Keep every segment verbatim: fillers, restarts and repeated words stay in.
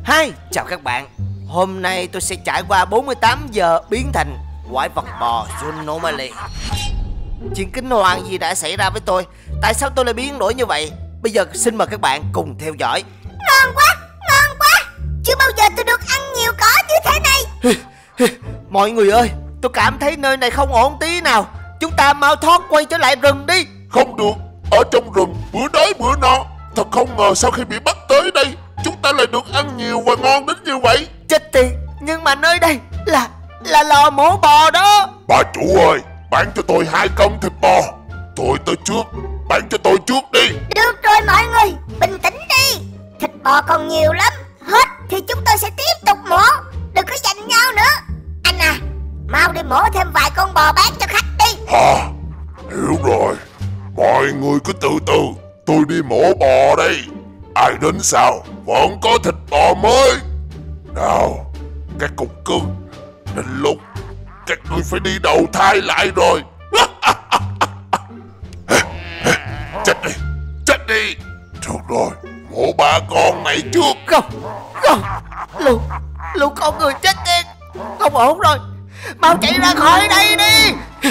Hi, chào các bạn. Hôm nay tôi sẽ trải qua bốn mươi tám giờ biến thành quái vật bò Zoonomaly. Chuyện kinh hoàng gì đã xảy ra với tôi? Tại sao tôi lại biến đổi như vậy? Bây giờ xin mời các bạn cùng theo dõi. Ngon quá, ngon quá. Chưa bao giờ tôi được ăn nhiều cỏ như thế này. Mọi người ơi, tôi cảm thấy nơi này không ổn tí nào. Chúng ta mau thoát quay trở lại rừng đi. Không được, ở trong rừng bữa đói bữa no. Thật không ngờ sau khi bị bắt tới đây, chúng ta lại được ăn nhiều và ngon đến như vậy. Chết tiệt, nhưng mà nơi đây là là lò mổ bò đó. Bà chủ ơi, bán cho tôi hai cân thịt bò. Tôi tới trước, bán cho tôi trước đi. Được rồi mọi người, bình tĩnh đi. Thịt bò còn nhiều lắm. Hết thì chúng tôi sẽ tiếp tục mổ. Đừng có giành nhau nữa. Anh à, mau đi mổ thêm vài con bò bán cho khách đi. Hả? Hiểu rồi. Mọi người cứ từ từ, tôi đi mổ bò đây. Ai đến sau vẫn có thịt bò mới. Nào, các cục cưng, đến lúc các ngươi phải đi đầu thai lại rồi. Chết đi, chết đi. Được rồi, mổ ba con này trước. Không, không, lũ, lũ con người chết tiệt. Không ổn rồi, mau chạy ra khỏi đây đi.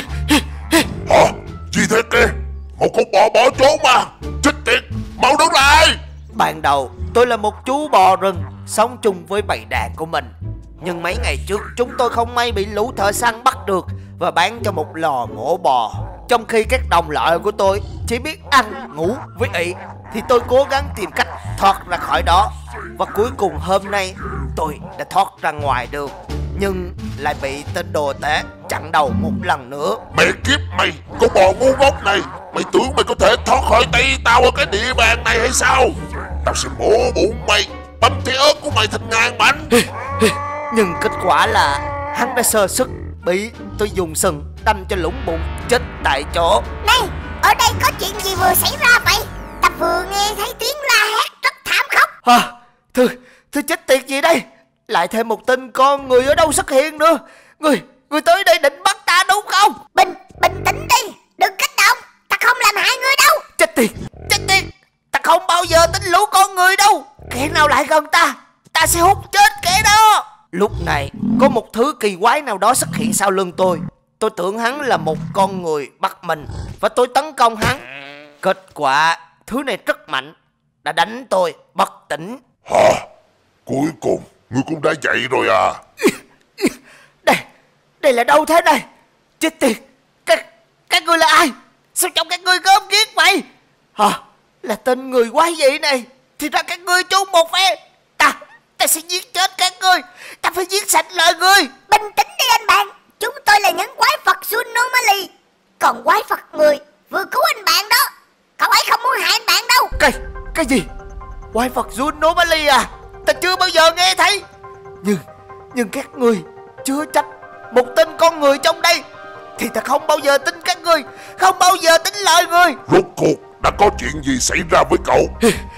Hả? Gì thế kia? Một con bò bỏ trốn mà. Chết tiệt, mau đứng lại. Ban đầu tôi là một chú bò rừng sống chung với bầy đàn của mình. Nhưng mấy ngày trước chúng tôi không may bị lũ thợ săn bắt được và bán cho một lò mổ bò. Trong khi các đồng loại của tôi chỉ biết ăn, ngủ với ị, thì tôi cố gắng tìm cách thoát ra khỏi đó. Và cuối cùng hôm nay tôi đã thoát ra ngoài được, nhưng lại bị tên đồ tể chặn đầu một lần nữa. Mẹ kiếp mày, con bò ngu ngốc này. Mày tưởng mày có thể thoát khỏi tay tao ở cái địa bàn này hay sao? Tao sẽ mổ bụng mày, băm thịt ớt của mày thành ngàn mảnh. Nhưng kết quả là hắn đã sơ sức, bị tôi dùng sừng đâm cho lủng bụng, chết tại chỗ. Này, ở đây có chuyện gì vừa xảy ra vậy? Ta vừa nghe thấy tiếng la hét rất thảm khốc. À, thưa, thưa chết tiệt gì đây? Lại thêm một tên con người ở đâu xuất hiện nữa. Người, người tới đây định bắt ta đúng không? Bình, bình tĩnh đi, đừng kích động. Ta không làm hại ngươi đâu. Chết tiệt, chết tiệt. Ta không bao giờ tin lũ con người đâu. Kẻ nào lại gần ta, ta sẽ hút chết kẻ đó. Lúc này có một thứ kỳ quái nào đó xuất hiện sau lưng tôi. Tôi tưởng hắn là một con người bắt mình và tôi tấn công hắn. Kết quả thứ này rất mạnh, đã đánh tôi bất tỉnh. Hả? Cuối cùng ngươi cũng đã dậy rồi à? Đây, đây là đâu thế này? Chết tiệt, các, các ngươi là ai? Sao trong các ngươi gớm ghiếc vậy? Hả? Là tên người quái dị này. Thì ra các ngươi chung một phe. Ta, ta sẽ giết chết các ngươi. Ta phải giết sạch lời ngươi. Bình tĩnh đi anh bạn. Chúng tôi là những quái vật Zoonomaly. Còn quái vật người vừa cứu anh bạn đó, cậu ấy không muốn hại anh bạn đâu. Cái, cái gì? Quái vật Zoonomaly à? Ta chưa bao giờ nghe thấy. Nhưng, nhưng các ngươi chứa chấp một tên con người trong đây, thì ta không bao giờ tin các ngươi, không bao giờ tin lời ngươi. Rốt cuộc đã có chuyện gì xảy ra với cậu?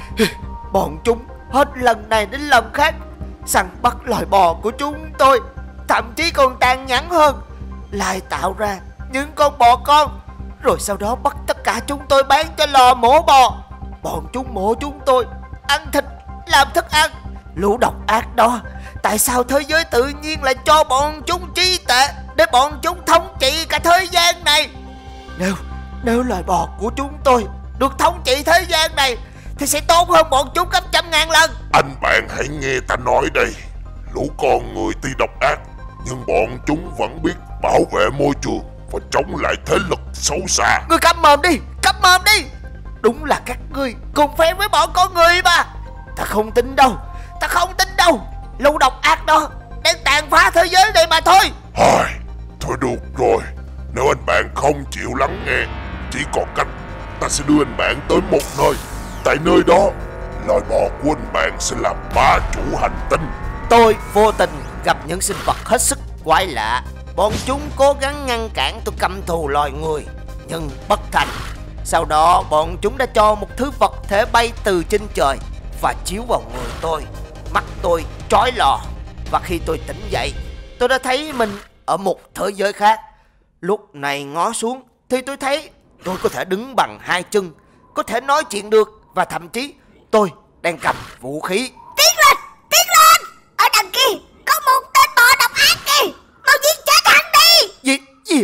Bọn chúng hết lần này đến lần khác săn bắt loài bò của chúng tôi, thậm chí còn tàn nhẫn hơn, lại tạo ra những con bò con, rồi sau đó bắt tất cả chúng tôi bán cho lò mổ bò. Bọn chúng mổ chúng tôi, ăn thịt làm thức ăn. Lũ độc ác đó, tại sao thế giới tự nhiên lại cho bọn chúng trí tuệ để bọn chúng thống trị cả thế gian này? Nếu, nếu loài bò của chúng tôi được thống trị thế gian này thì sẽ tốt hơn bọn chúng gấp trăm ngàn lần. Anh bạn hãy nghe ta nói đây. Lũ con người tuy độc ác, nhưng bọn chúng vẫn biết bảo vệ môi trường và chống lại thế lực xấu xa. Ngươi câm mồm đi, câm mồm đi. Đúng là các ngươi cùng phe với bọn con người mà. Ta không tin đâu, ta không tin đâu. Lũ độc ác đó đang tàn phá thế giới này mà thôi. Thôi, thôi được rồi. Nếu anh bạn không chịu lắng nghe, chỉ còn cách ta sẽ đưa anh bạn tới một nơi. Tại nơi đó, loài bò của anh bạn sẽ làm bá chủ hành tinh. Tôi vô tình gặp những sinh vật hết sức quái lạ. Bọn chúng cố gắng ngăn cản tôi căm thù loài người, nhưng bất thành. Sau đó bọn chúng đã cho một thứ vật thể bay từ trên trời và chiếu vào người tôi. Mắt tôi chói lò, và khi tôi tỉnh dậy, tôi đã thấy mình ở một thế giới khác. Lúc này ngó xuống thì tôi thấy tôi có thể đứng bằng hai chân, có thể nói chuyện được, và thậm chí tôi đang cầm vũ khí. Tiến lên, tiến lên.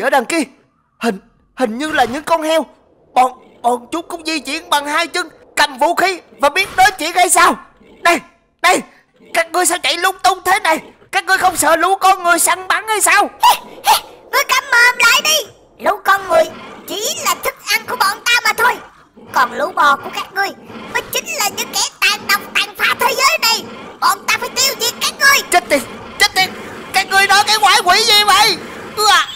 ở đằng kia? Hình hình như là những con heo. Bọn bọn chúng cũng di chuyển bằng hai chân, cầm vũ khí và biết nói chuyện hay sao? Đây, đây, các ngươi sao chạy lung tung thế này? Các ngươi không sợ lũ con người săn bắn hay sao? Ngươi câm mồm lại đi. Lũ con người chỉ là thức ăn của bọn ta mà thôi. Còn lũ bò của các ngươi mới chính là những kẻ tàn độc tàn phá thế giới này. Bọn ta phải tiêu diệt các ngươi. Chết tiệt, chết tiệt, các ngươi nói cái quái quỷ gì vậy? Ua,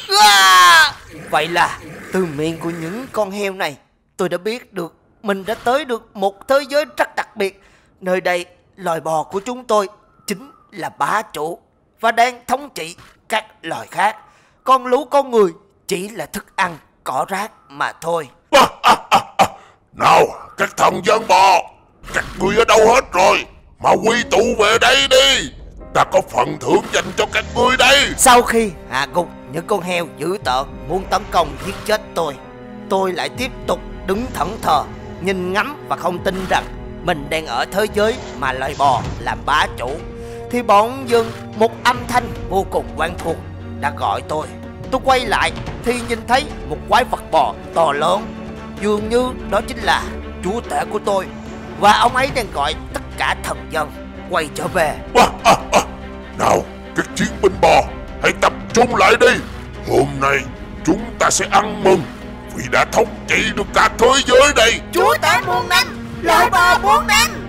ua. Vậy là từ miệng của những con heo này, tôi đã biết được mình đã tới được một thế giới rất đặc biệt. Nơi đây loài bò của chúng tôi chính là bá chủ và đang thống trị các loài khác. Còn lũ con người chỉ là thức ăn, cỏ rác mà thôi. À, à, à, à. Nào các thần dân bò, các ngươi ở đâu hết rồi? Mà quy tụ về đây đi, ta có phần thưởng dành cho các ngươi đây. Sau khi hạ gục những con heo dữ tợn muốn tấn công giết chết tôi, tôi lại tiếp tục đứng thẫn thờ, nhìn ngắm và không tin rằng mình đang ở thế giới mà loài bò làm bá chủ. Thì bỗng dưng một âm thanh vô cùng quen thuộc đã gọi tôi. Tôi quay lại thì nhìn thấy một quái vật bò to lớn, dường như đó chính là chúa tể của tôi, và ông ấy đang gọi tất cả thần dân quay trở về. À, à, à. Nào các chiến binh bò, hãy tập trung lại đi. Hôm nay chúng ta sẽ ăn mừng vì đã thống trị được cả thế giới này. Chúa tể muôn năm, loài bò muôn năm.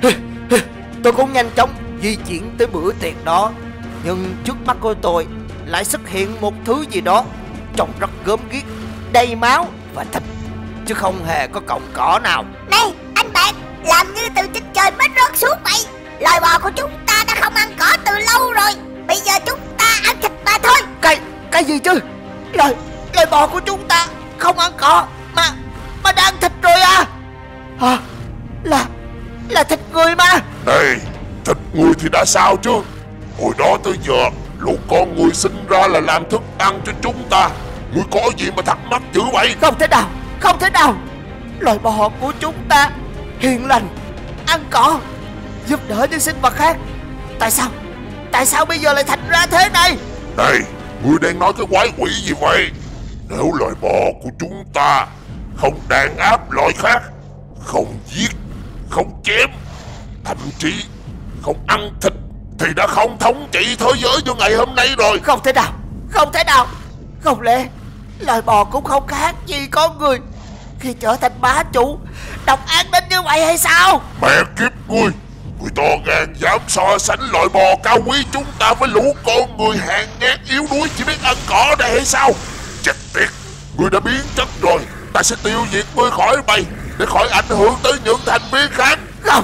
Tôi cũng nhanh chóng di chuyển tới bữa tiệc đó, nhưng trước mắt của tôi lại xuất hiện một thứ gì đó trông rất gớm ghiếc, đầy máu và thịt, chứ không hề có cọng cỏ nào. Này anh bạn, làm như từ trên trời mới rớt xuống vậy. Loài bò của chúng ta đã không ăn cỏ từ lâu rồi, bây giờ chúng ta ăn thịt mà thôi. Cái cái gì chứ? Loài loài bò của chúng ta không ăn cỏ mà mà đang ăn thịt rồi à? À, là là thịt người mà. Này, thịt người thì đã sao chứ? Hồi đó tới giờ lũ con người sinh ra là làm thức ăn cho chúng ta. Ngươi có gì mà thắc mắc dữ vậy? Không thể nào, không thể nào. Loài bò của chúng ta hiền lành, ăn cỏ, giúp đỡ những sinh vật khác. Tại sao, tại sao bây giờ lại thành ra thế này? Này, ngươi đang nói cái quái quỷ gì vậy? Nếu loài bò của chúng ta không đàn áp loài khác, không giết, không chém, thậm chí không ăn thịt, thì đã không thống trị thế giới như ngày hôm nay rồi. Không thể nào, không thể nào. Không lẽ loài bò cũng không khác gì con người khi trở thành bá chủ độc ác đến như vậy hay sao? Mẹ kiếp ngươi, người to gan dám so sánh loài bò cao quý chúng ta với lũ con người hèn nhát yếu đuối chỉ biết ăn cỏ này hay sao? Chết tiệt, ngươi đã biến chất rồi. Ta sẽ tiêu diệt ngươi khỏi bầy để khỏi ảnh hưởng tới những thành viên khác. Không,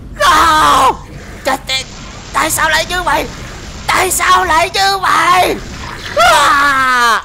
không. Chết tiệt, tại sao lại như vậy? Tại sao lại như vậy? À!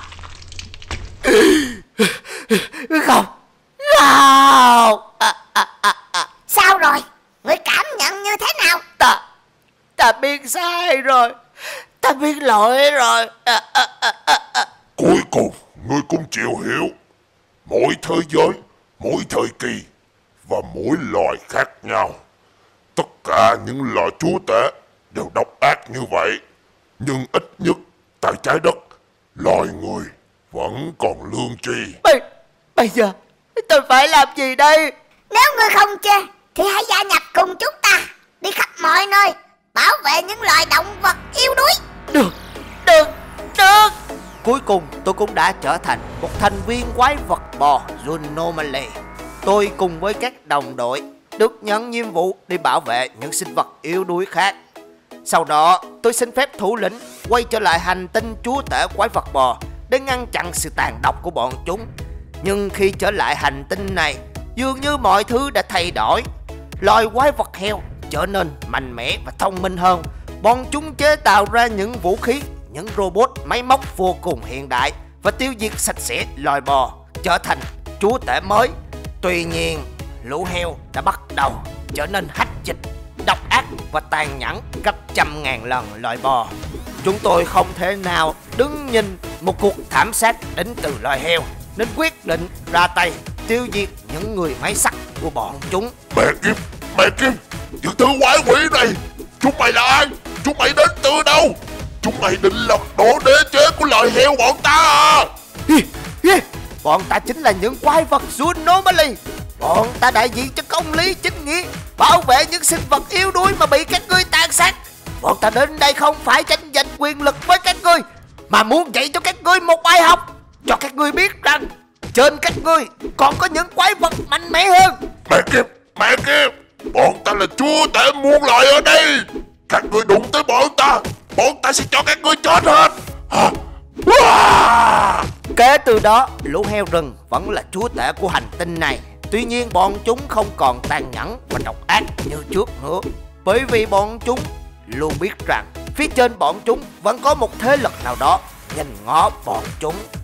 Không, không. À, à, à, à. Sao rồi? Ngươi cảm nhận như thế nào? Ta, ta biết sai rồi. Ta biết lỗi rồi. À, à, à, à, à. Cuối cùng, ngươi cũng chịu hiểu. Mỗi thế giới, mỗi thời kỳ và mỗi loài khác nhau. Tất cả những loài chúa tể đều độc ác như vậy. Nhưng ít nhất tại trái đất, loài người vẫn còn lương tri. Bây, bây giờ tôi phải làm gì đây? Nếu ngươi không chê thì hãy gia nhập cùng chúng ta, đi khắp mọi nơi, bảo vệ những loài động vật yếu đuối. Được, được, được. Cuối cùng tôi cũng đã trở thành một thành viên quái vật bò Zoonomaly. Tôi cùng với các đồng đội được nhận nhiệm vụ đi bảo vệ những sinh vật yếu đuối khác. Sau đó tôi xin phép thủ lĩnh quay trở lại hành tinh chúa tể quái vật bò để ngăn chặn sự tàn độc của bọn chúng. Nhưng khi trở lại hành tinh này, dường như mọi thứ đã thay đổi. Loài quái vật heo trở nên mạnh mẽ và thông minh hơn. Bọn chúng chế tạo ra những vũ khí, những robot máy móc vô cùng hiện đại và tiêu diệt sạch sẽ loài bò, trở thành chúa tể mới. Tuy nhiên, lũ heo đã bắt đầu trở nên hách dịch, độc ác và tàn nhẫn gấp trăm ngàn lần loài bò. Chúng tôi không thể nào đứng nhìn một cuộc thảm sát đến từ loài heo, nên quyết định ra tay tiêu diệt những người máy sắt của bọn chúng. Mẹ kiếp, mẹ kiếp, những thứ quái quỷ này, chúng mày là ai? Chúng mày đến từ đâu? Chúng mày định lật đổ đế chế của loài heo bọn ta à? Hi, hi. Bọn ta chính là những quái vật của Anomaly. Bọn ta đại diện cho công lý chính nghĩa, bảo vệ những sinh vật yếu đuối mà bị các ngươi tàn sát. Bọn ta đến đây không phải tranh giành quyền lực với các ngươi, mà muốn dạy cho các ngươi một bài học, cho các ngươi biết rằng trên các ngươi còn có những quái vật mạnh mẽ hơn. Mẹ kiếp, mẹ kiếp, bọn ta là chúa tể muôn loài ở đây. Các ngươi đụng tới bọn ta, bọn ta sẽ cho các ngươi chết hết. Hả? Wow! Kể từ đó, lũ heo rừng vẫn là chúa tể của hành tinh này. Tuy nhiên bọn chúng không còn tàn nhẫn và độc ác như trước nữa, bởi vì bọn chúng luôn biết rằng phía trên bọn chúng vẫn có một thế lực nào đó nhìn ngó bọn chúng.